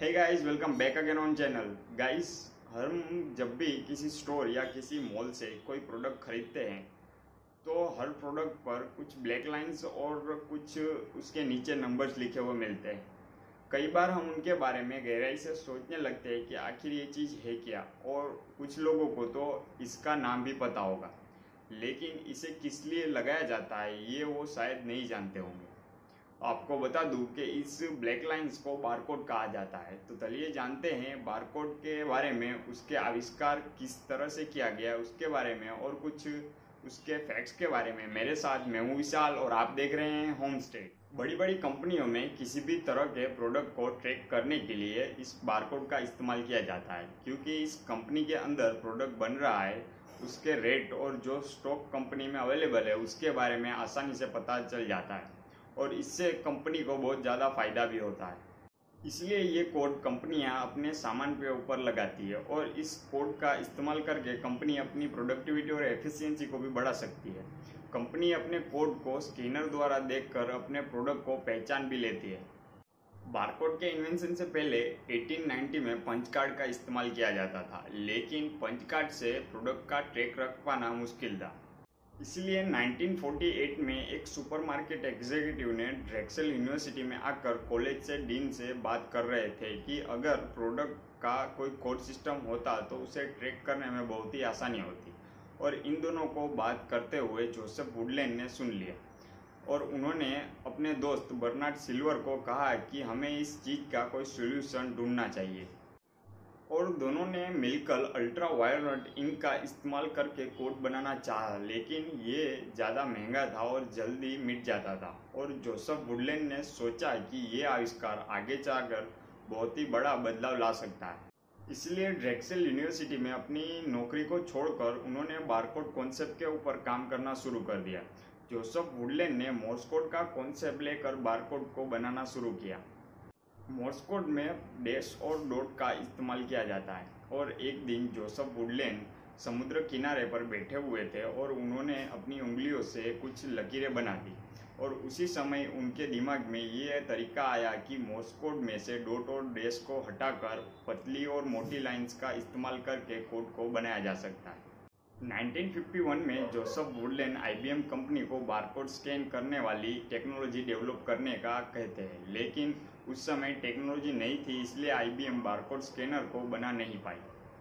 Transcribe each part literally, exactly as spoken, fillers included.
Hey guys, welcome back again on channel. Guys, हम जब भी किसी स्टोर या किसी मॉल से कोई प्रोडक्ट खरीदते हैं तो हर प्रोडक्ट पर कुछ ब्लैक लाइंस और कुछ उसके नीचे नंबर्स लिखे हुए मिलते हैं। कई बार हम उनके बारे में गहराई से सोचने लगते हैं कि आखिर ये चीज़ है क्या, और कुछ लोगों को तो इसका नाम भी पता होगा, लेकिन इसे किस लिए लगाया जाता है ये वो शायद नहीं जानते होंगे। आपको बता दूं कि इस ब्लैक लाइंस को बारकोड कहा जाता है। तो चलिए जानते हैं बारकोड के बारे में, उसके आविष्कार किस तरह से किया गया उसके बारे में और कुछ उसके फैक्ट्स के बारे में। मेरे साथ मैं हूं विशाल और आप देख रहे हैं होमस्टेड। बड़ी बड़ी कंपनियों में किसी भी तरह के प्रोडक्ट को ट्रैक करने के लिए इस बारकोड का इस्तेमाल किया जाता है, क्योंकि इस कंपनी के अंदर प्रोडक्ट बन रहा है, उसके रेट और जो स्टॉक कंपनी में अवेलेबल है उसके बारे में आसानी से पता चल जाता है, और इससे कंपनी को बहुत ज़्यादा फायदा भी होता है। इसलिए ये कोड कंपनियां अपने सामान के ऊपर लगाती है, और इस कोड का इस्तेमाल करके कंपनी अपनी प्रोडक्टिविटी और एफिशिएंसी को भी बढ़ा सकती है। कंपनी अपने कोड को स्कैनर द्वारा देखकर अपने प्रोडक्ट को पहचान भी लेती है। बारकोड के इन्वेंशन से पहले अठारह सौ नब्बे में पंच कार्ड का इस्तेमाल किया जाता था, लेकिन पंच कार्ड से प्रोडक्ट का ट्रैक रख पाना मुश्किल था। इसलिए उन्नीस सौ अड़तालीस में एक सुपरमार्केट एग्जीक्यूटिव ने ड्रेक्सेल यूनिवर्सिटी में आकर कॉलेज से डीन से बात कर रहे थे कि अगर प्रोडक्ट का कोई कोड सिस्टम होता तो उसे ट्रैक करने में बहुत ही आसानी होती। और इन दोनों को बात करते हुए जोसेफ वुडलैंड ने सुन लिया, और उन्होंने अपने दोस्त बर्नार्ड सिल्वर को कहा कि हमें इस चीज़ का कोई सोल्यूशन ढूंढना चाहिए। और दोनों ने मिलकर अल्ट्रा वायलेट इंक का इस्तेमाल करके कोड बनाना चाहा, लेकिन ये ज़्यादा महंगा था और जल्दी मिट जाता था। और जोसेफ वुडलैंड ने सोचा कि ये आविष्कार आगे जाकर बहुत ही बड़ा बदलाव ला सकता है। इसलिए ड्रेक्सेल यूनिवर्सिटी में अपनी नौकरी को छोड़कर उन्होंने बारकोड कॉन्सेप्ट के ऊपर काम करना शुरू कर दिया। जोसेफ वुडलैंड ने मोर्स कोड का कॉन्सेप्ट लेकर बारकोड को बनाना शुरू किया। मोर्स कोड में डैश और डॉट का इस्तेमाल किया जाता है। और एक दिन जोसेफ वुडलैंड समुद्र किनारे पर बैठे हुए थे और उन्होंने अपनी उंगलियों से कुछ लकीरें बना दी, और उसी समय उनके दिमाग में ये तरीका आया कि मोर्स कोड में से डॉट और डैश को हटाकर पतली और मोटी लाइंस का इस्तेमाल करके कोड को बनाया जा सकता है। उन्नीस सौ इक्यावन में जोसेफ वुडलैंड आईबीएम कंपनी को बारकोड स्कैन करने वाली टेक्नोलॉजी डेवलप करने का कहते हैं, लेकिन उस समय टेक्नोलॉजी नहीं थी, इसलिए आईबीएम बारकोड स्कैनर को बना नहीं पाई।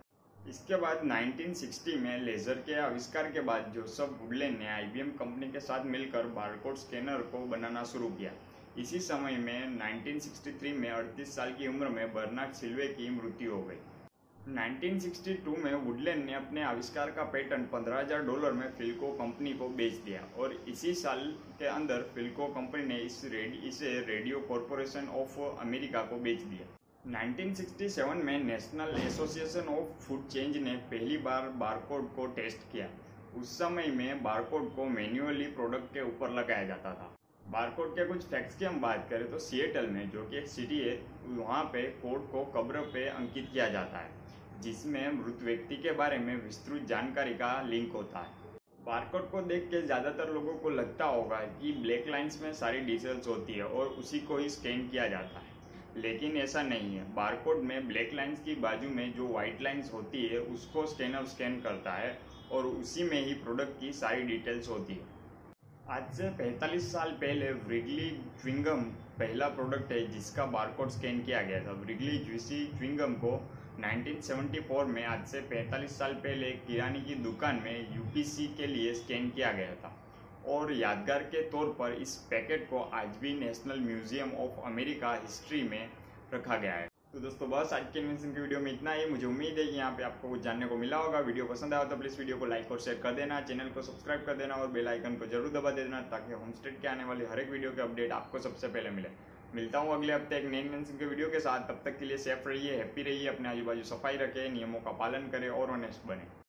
इसके बाद उन्नीस सौ साठ में लेज़र के आविष्कार के बाद जोसेफ वुडलैंड ने आईबीएम कंपनी के साथ मिलकर बारकोड स्कैनर को बनाना शुरू किया। इसी समय में उन्नीस सौ तिरसठ में अड़तीस साल की उम्र में बर्नार्ड सिल्वर की मृत्यु हो गई। उन्नीस सौ बासठ में वुडलैंड ने अपने आविष्कार का पेटेंट पंद्रह हज़ार डॉलर में फिल्को कंपनी को बेच दिया, और इसी साल के अंदर फिल्को कंपनी ने इस रेड, इसे रेडियो कॉरपोरेशन ऑफ अमेरिका को बेच दिया। उन्नीस सौ सड़सठ में National Association of Food Chain ने पहली बार बारकोड को टेस्ट किया। उस समय में बारकोड को मैन्युअली प्रोडक्ट के ऊपर लगाया जाता था। बारकोड के कुछ फैक्ट्स की हम बात करें तो सिएटल में, जो कि एक सिटी है, वहाँ पे कोड को कब्र पे अंकित किया जाता है, जिसमें मृत व्यक्ति के बारे में विस्तृत जानकारी का लिंक होता है। बारकोड को देख के ज़्यादातर लोगों को लगता होगा कि ब्लैक लाइंस में सारी डिटेल्स होती है और उसी को ही स्कैन किया जाता है, लेकिन ऐसा नहीं है। बारकोड में ब्लैक लाइंस की बाजू में जो वाइट लाइंस होती है उसको स्कैनर स्कैन करता है, और उसी में ही प्रोडक्ट की सारी डिटेल्स होती है। आज से पैंतालीस साल पहले व्रिगली च्युइंगम पहला प्रोडक्ट है जिसका बारकोड स्कैन किया गया था। व्रिगली जूसी च्युइंगम को उन्नीस सौ चौहत्तर में, आज से पैंतालीस साल पहले, किराने की दुकान में यूपीसी के लिए स्कैन किया गया था, और यादगार के तौर पर इस पैकेट को आज भी National Museum of America History में रखा गया है। तो दोस्तों, बस आज के इन्वेंशन की वीडियो में इतना ही। मुझे उम्मीद है कि यहाँ पे आपको कुछ जानने को मिला होगा। वीडियो पसंद आया तो प्लीज़ वीडियो को लाइक और शेयर कर देना, चैनल को सब्सक्राइब कर देना और बेल आइकन को जरूर दबा देना, ताकि होमस्टेड के आने वाली हर एक वीडियो के अपडेट आपको सबसे पहले मिले। मिलता हूँ अगले हफ्ते एक नए इन्वेंशन के वीडियो के साथ। तब तक के लिए सेफ रहिए, हैप्पी रहिए, अपने आजू बाजू सफाई रखें, नियमों का पालन करें और ऑनेस्ट बने।